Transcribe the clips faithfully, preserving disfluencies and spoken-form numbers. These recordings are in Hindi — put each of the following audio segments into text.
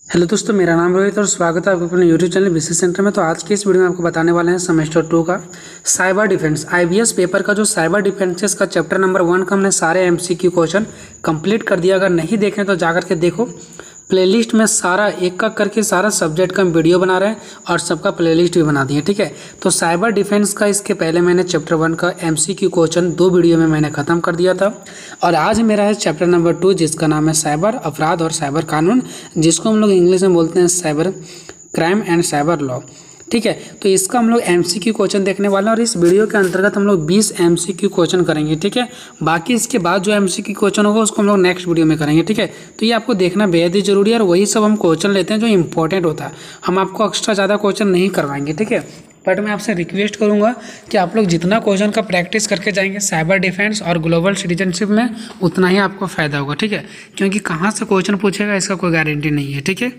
हेलो दोस्तों, मेरा नाम रोहित और स्वागत है आपके अपने यूट्यूब चैनल बिजनेस सेंटर में। तो आज की इस वीडियो में आपको बताने वाले हैं सेमेस्टर टू का साइबर डिफेंस आईबीएस पेपर का जो साइबर डिफेंसेस का चैप्टर नंबर वन का हमने सारे एमसीक्यू क्वेश्चन कंप्लीट कर दिया। अगर नहीं देखें तो जाकर के देखो, प्लेलिस्ट में सारा एक का करके सारा सब्जेक्ट का वीडियो बना रहे हैं और सबका प्लेलिस्ट भी बना दिए। ठीक है, तो साइबर डिफेंस का इसके पहले मैंने चैप्टर वन का एमसीक्यू क्वेश्चन दो वीडियो में मैंने ख़त्म कर दिया था और आज मेरा है चैप्टर नंबर टू, जिसका नाम है साइबर अपराध और साइबर कानून, जिसको हम लोग इंग्लिश में बोलते हैं cyber crime and cyber law. ठीक है, तो इसका हम लोग एमसीक्यू क्वेश्चन देखने वाले हैं और इस वीडियो के अंतर्गत हम लोग बीस एमसीक्यू क्वेश्चन करेंगे। ठीक है, बाकी इसके बाद जो एमसीक्यू क्वेश्चन होगा उसको हम लोग नेक्स्ट वीडियो में करेंगे। ठीक है, तो ये आपको देखना बेहद ही जरूरी है और वही सब हम क्वेश्चन लेते हैं जो इंपॉर्टेंट होता है। हम आपको एक्स्ट्रा ज़्यादा क्वेश्चन नहीं करवाएंगे। ठीक है, बट मैं आपसे रिक्वेस्ट करूंगा कि आप लोग जितना क्वेश्चन का प्रैक्टिस करके जाएंगे साइबर डिफेंस और ग्लोबल सिटीजनशिप में, उतना ही आपको फ़ायदा होगा। ठीक है, क्योंकि कहाँ से क्वेश्चन पूछेगा इसका कोई गारंटी नहीं है। ठीक है,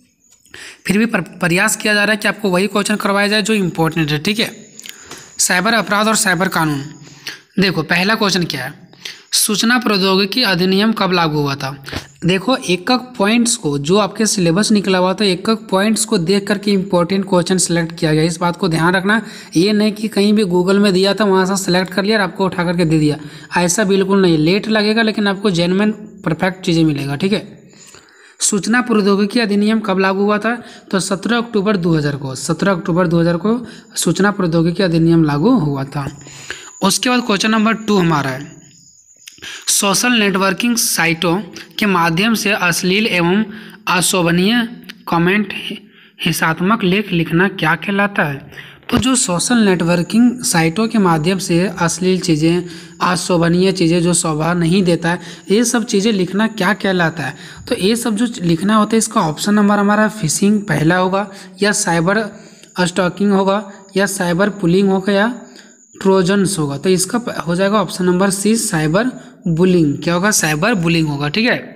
फिर भी प्रयास किया जा रहा है कि आपको वही क्वेश्चन करवाया जाए जो इम्पोर्टेंट है। ठीक है, साइबर अपराध और साइबर कानून। देखो, पहला क्वेश्चन क्या है, सूचना प्रौद्योगिकी अधिनियम कब लागू हुआ था। देखो, एक एक पॉइंट्स को जो आपके सिलेबस निकला हुआ था, एक एक पॉइंट्स को देख करके इंपॉर्टेंट क्वेश्चन सेलेक्ट किया गया। इस बात को ध्यान रखना, ये नहीं कि कहीं भी गूगल में दिया था वहाँ से सेलेक्ट कर लिया और आपको उठा करके दे दिया, ऐसा बिल्कुल नहीं। लेट लगेगा लेकिन आपको जेन्युइन परफेक्ट चीज़ें मिलेगा। ठीक है, सूचना प्रौद्योगिकी अधिनियम कब लागू हुआ था, तो सत्रह अक्टूबर दो हज़ार को सत्रह अक्टूबर दो हज़ार को सूचना प्रौद्योगिकी अधिनियम लागू हुआ था। उसके बाद क्वेश्चन नंबर टू हमारा है, सोशल नेटवर्किंग साइटों के माध्यम से अश्लील एवं अशोभनीय कमेंट हिंसात्मक लेख लिखना क्या कहलाता है। तो जो सोशल नेटवर्किंग साइटों के माध्यम से अश्लील चीज़ें, अशोभनीय चीज़ें जो शोभा नहीं देता है, ये सब चीज़ें लिखना क्या कहलाता है। तो ये सब जो लिखना होता है, इसका ऑप्शन नंबर हमारा फिशिंग पहला होगा, या साइबर स्टॉकिंग होगा, या साइबर पुलिंग होगा, या ट्रोजन्स होगा। तो इसका हो जाएगा option number C, cyber bullying. क्या होगा, साइबर बुलिंग होगा। ठीक है,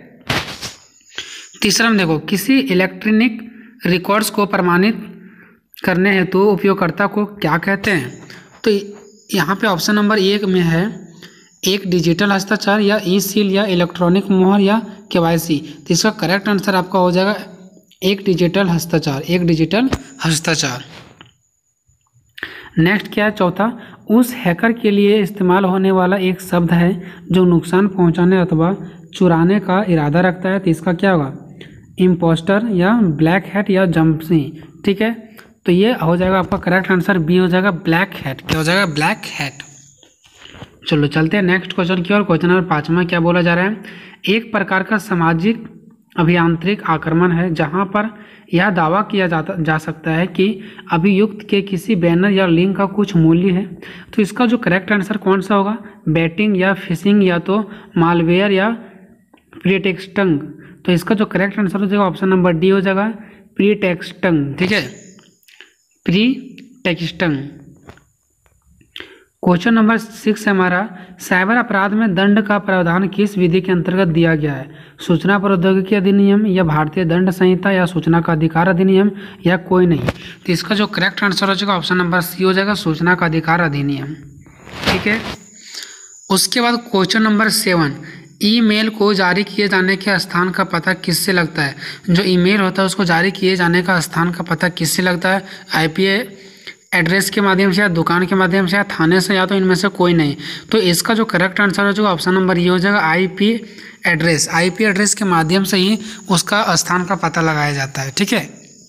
तीसरा में देखो, किसी इलेक्ट्रॉनिक रिकॉर्ड्स को प्रमाणित करने हेतु तो उपयोगकर्ता को क्या कहते हैं। तो यहाँ पे ऑप्शन नंबर एक में है एक डिजिटल हस्ताक्षर, या ई सील, या इलेक्ट्रॉनिक मोहर, या केवाईसी। तो इसका करेक्ट आंसर आपका हो जाएगा एक डिजिटल हस्ताक्षर, एक डिजिटल हस्ताक्षर। नेक्स्ट क्या है, चौथा, उस हैकर के लिए इस्तेमाल होने वाला एक शब्द है जो नुकसान पहुंचाने अथवा चुराने का इरादा रखता है। तो इसका क्या होगा, इम्पोस्टर, या ब्लैक हैट, या जंपसी। ठीक है, तो ये हो जाएगा आपका करेक्ट आंसर बी हो जाएगा, ब्लैक हैट। क्या हो जाएगा, ब्लैक हैट। चलो चलते हैं नेक्स्ट क्वेश्चन की ओर। क्वेश्चन नंबर पाँचवा क्या बोला जा रहा है, एक प्रकार का सामाजिक अभियांत्रिक आक्रमण है जहां पर यह दावा किया जाता जा सकता है कि अभियुक्त के किसी बैनर या लिंक का कुछ मूल्य है। तो इसका जो करेक्ट आंसर कौन सा होगा, बैटिंग, या फिशिंग, या तो मालवेयर, या प्रीटेक्स्टिंग। तो इसका जो करेक्ट आंसर हो जाएगा ऑप्शन नंबर डी हो जाएगा, प्रीटेक्स्टिंग। ठीक है, प्रीटेक्स्टिंग। क्वेश्चन नंबर सिक्स है हमारा, साइबर अपराध में दंड का प्रावधान किस विधि के अंतर्गत दिया गया है। सूचना प्रौद्योगिकी अधिनियम, या भारतीय दंड संहिता, या सूचना का अधिकार अधिनियम, या कोई नहीं। तो इसका जो करेक्ट आंसर हो जाएगा ऑप्शन नंबर सी हो जाएगा, सूचना का अधिकार अधिनियम। ठीक है, उसके बाद क्वेश्चन नंबर सेवन, ईमेल को जारी किए जाने के स्थान का पता किससे लगता है। जो ईमेल होता है उसको जारी किए जाने का स्थान का पता किससे लगता है, आईपी एड्रेस के माध्यम से, या दुकान के माध्यम से, या थाने से, या तो इनमें से कोई नहीं। तो इसका जो करेक्ट आंसर हो जाएगा ऑप्शन नंबर ये हो जाएगा, आईपी एड्रेस। आईपी एड्रेस के माध्यम से ही उसका स्थान का पता लगाया जाता है। ठीक है,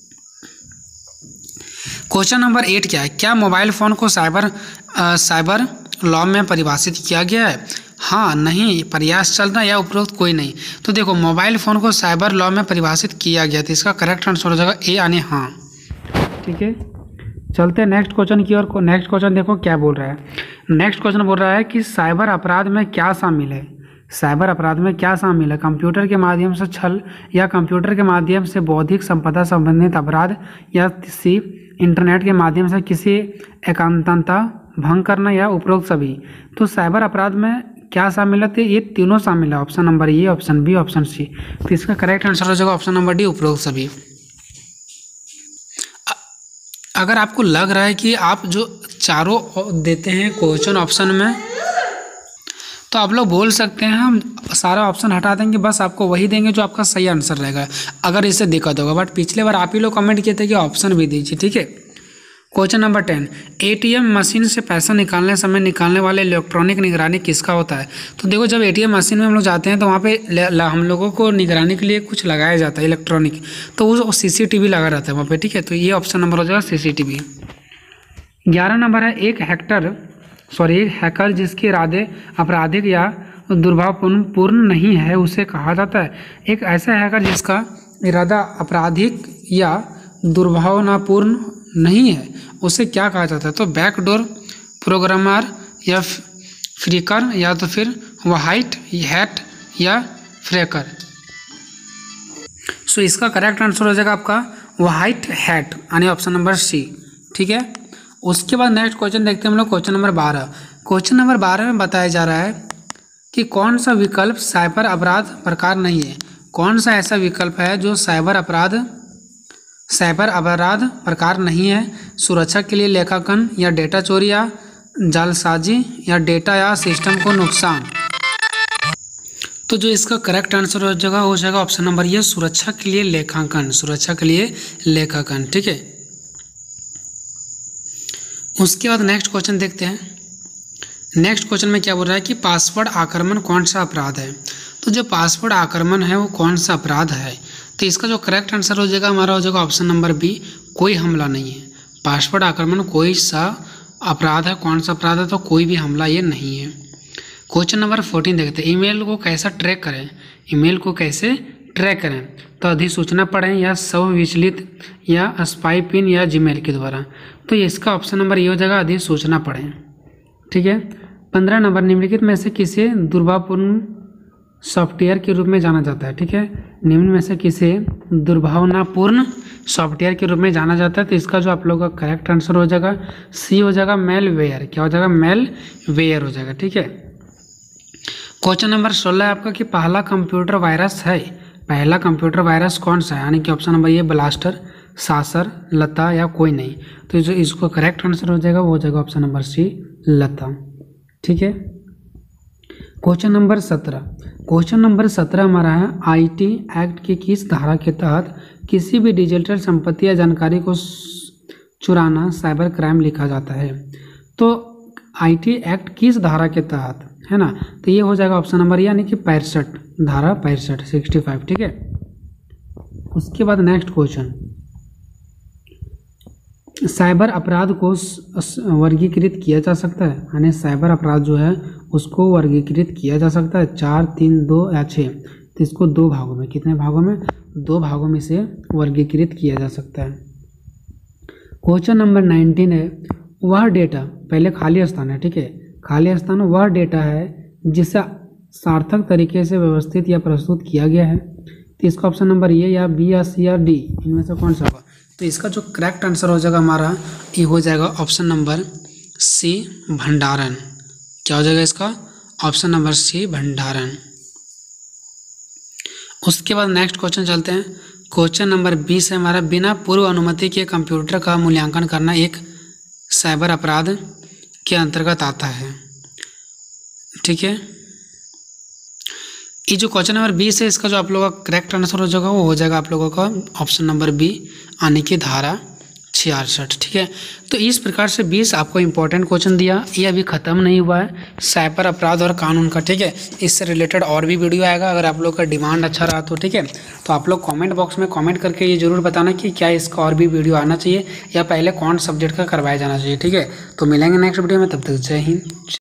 क्वेश्चन नंबर एट क्या है, क्या मोबाइल फ़ोन को साइबर आ, साइबर लॉ में परिभाषित किया गया है। हाँ, नहीं, प्रयास चल रहा है, या उपरोक्त कोई नहीं। तो देखो, मोबाइल फ़ोन को साइबर लॉ में परिभाषित किया गया, तो इसका करेक्ट आंसर हो जाएगा ए, यानी हाँ। ठीक है, चलते हैं नेक्स्ट क्वेश्चन की ओर। नेक्स्ट क्वेश्चन देखो क्या बोल रहा है। नेक्स्ट क्वेश्चन बोल रहा है कि साइबर अपराध में क्या शामिल है। साइबर अपराध में क्या शामिल है, कंप्यूटर के माध्यम से छल, या कंप्यूटर के माध्यम से बौद्धिक संपदा संबंधित अपराध, या किसी इंटरनेट के माध्यम से किसी एकांतता भंग करना, या उपरोक्त सभी। तो साइबर अपराध में क्या शामिल है, तो ये तीनों शामिल है, option number A, option B, option C. तो इसका करेक्ट आंसर हो जाएगा ऑप्शन नंबर डी, उपरोक्त सभी। अगर आपको लग रहा है कि आप जो चारों देते हैं क्वेश्चन ऑप्शन में तो आप लोग बोल सकते हैं हम सारा ऑप्शन हटा देंगे, बस आपको वही देंगे जो आपका सही आंसर रहेगा अगर इससे दिक्कत होगा। बट पिछले बार आप ही लोग कमेंट किए थे कि ऑप्शन भी दीजिए, ठीक है। Question number ten, ATM machine से पैसा निकालने समय निकालने वाले इलेक्ट्रॉनिक निगरानी किसका होता है? तो देखो, जब एटीएम मशीन में हम लोग जाते हैं तो वहाँ पे हम लोगों को निगरानी के लिए कुछ लगाया जाता है इलेक्ट्रॉनिक, तो वो सीसीटीवी लगा रहता है वहाँ पे, ठीक है। तो ये ऑप्शन नंबर हो जाएगा सीसीटीवी। ग्यारह नंबर है, एक हैकर सॉरी एक हैकर जिसके इरादे आपराधिक या दुर्भावपूर्ण पूर्ण नहीं है उसे कहा जाता है। एक ऐसा हैकर जिसका इरादा आपराधिक या दुर्भावनापूर्ण नहीं है उसे क्या कहा जाता है? तो बैकडोर प्रोग्रामर या फ्रीकर या तो फिर व्हाइट हैट या फ्रेकर। सो इसका करेक्ट आंसर हो जाएगा आपका व्हाइट हैट, यानी ऑप्शन नंबर सी, ठीक है। उसके बाद नेक्स्ट क्वेश्चन देखते हैं हम लोग, क्वेश्चन नंबर बारह। क्वेश्चन नंबर बारह में बताया जा रहा है कि कौन सा विकल्प साइबर अपराध प्रकार नहीं है? कौन सा ऐसा विकल्प है जो साइबर अपराध साइबर अपराध प्रकार नहीं है? सुरक्षा के लिए लेखांकन या डेटा चोरी या जालसाजी या डेटा या सिस्टम को नुकसान। तो जो इसका करेक्ट आंसर हो जाएगा हो जाएगा ऑप्शन नंबर ये, सुरक्षा के लिए लेखांकन, सुरक्षा के लिए लेखांकन, ठीक है। उसके बाद नेक्स्ट क्वेश्चन देखते हैं। नेक्स्ट क्वेश्चन में क्या बोल रहा है कि पासवर्ड आक्रमण कौन सा अपराध है? तो जो पासवर्ड आक्रमण है वो कौन सा अपराध है? तो इसका जो करेक्ट आंसर हो जाएगा हमारा हो जाएगा ऑप्शन नंबर बी, कोई हमला नहीं है। पासवर्ड आक्रमण कोई सा अपराध है, कौन सा अपराध है? तो कोई भी हमला ये नहीं है। क्वेश्चन नंबर फोर्टीन देखते हैं, ईमेल को कैसा ट्रैक करें? ईमेल को कैसे ट्रैक करें? तो अधिसूचना पढ़ें या स्व विचलित या स्पाई पिन या जीमेल के द्वारा। तो इसका ऑप्शन नंबर ये हो जाएगा अधिसूचना पढ़ें, ठीक है। पंद्रह नंबर, निम्नलिखित में से किसे दुर्भावपूर्ण सॉफ्टवेयर के रूप में जाना जाता है? ठीक है, निम्न में से किसे दुर्भावनापूर्ण सॉफ्टवेयर के रूप में जाना जाता है? तो इसका जो आप लोगों का करेक्ट आंसर हो जाएगा सी हो जाएगा मेलवेयर। क्या हो जाएगा? मेलवेयर हो जाएगा, ठीक है। क्वेश्चन नंबर सोलह है आपका कि पहला कंप्यूटर वायरस है, पहला कंप्यूटर वायरस कौन सा है? यानी कि ऑप्शन नंबर ये ब्लास्टर, सासर, लता या कोई नहीं। तो जो इसको करेक्ट आंसर हो जाएगा वो हो जाएगा ऑप्शन नंबर सी, लता, ठीक है। क्वेश्चन नंबर सत्रह, क्वेश्चन नंबर सत्रह हमारा है आईटी एक्ट की किस धारा के तहत किसी भी डिजिटल संपत्ति या जानकारी को चुराना साइबर क्राइम लिखा जाता है? तो आईटी एक्ट किस धारा के तहत है ना? तो ये हो जाएगा ऑप्शन नंबर यानी कि पैंसठ, धारा पैंसठ, सिक्सटी फाइव, ठीक है। उसके बाद नेक्स्ट क्वेश्चन, साइबर अपराध को वर्गीकृत किया जा सकता है, यानी साइबर अपराध जो है उसको वर्गीकृत किया जा सकता है चार, तीन, दो या छः। तो इसको दो भागों में, कितने भागों में? दो भागों में से वर्गीकृत किया जा सकता है। क्वेश्चन नंबर नाइनटीन है, वह डेटा, पहले खाली स्थान है, ठीक है, खाली स्थान वह डेटा है जिसे सार्थक तरीके से व्यवस्थित या प्रस्तुत किया गया है। तो इसका ऑप्शन नंबर ये या बी या सी या डी, इनमें से कौन सा होगा? तो इसका जो करेक्ट आंसर हो जाएगा हमारा ये हो जाएगा ऑप्शन नंबर सी, भंडारण। क्या हो जाएगा इसका? ऑप्शन नंबर सी, भंडारण। उसके बाद नेक्स्ट क्वेश्चन चलते हैं। क्वेश्चन नंबर बीस है हमारा, बिना पूर्व अनुमति के कंप्यूटर का मूल्यांकन करना एक साइबर अपराध के अंतर्गत आता है, ठीक है। ये जो क्वेश्चन नंबर बीस है इसका जो आप लोगों का करेक्ट आंसर हो जाएगा वो हो जाएगा आप लोगों का ऑप्शन नंबर बी, आने की धारा छियासठ, ठीक है। तो इस प्रकार से बीस आपको इंपॉर्टेंट क्वेश्चन दिया, ये अभी ख़त्म नहीं हुआ है साइबर अपराध और कानून का, ठीक है। इससे रिलेटेड और भी वीडियो आएगा, अगर आप लोग का डिमांड अच्छा रहा तो, ठीक है। तो आप लोग कमेंट बॉक्स में कमेंट करके ये जरूर बताना कि क्या इसका और भी वीडियो आना चाहिए या पहले कौन सब्जेक्ट का करवाया जाना चाहिए, ठीक है। तो मिलेंगे नेक्स्ट वीडियो में, तब तक जय हिंद।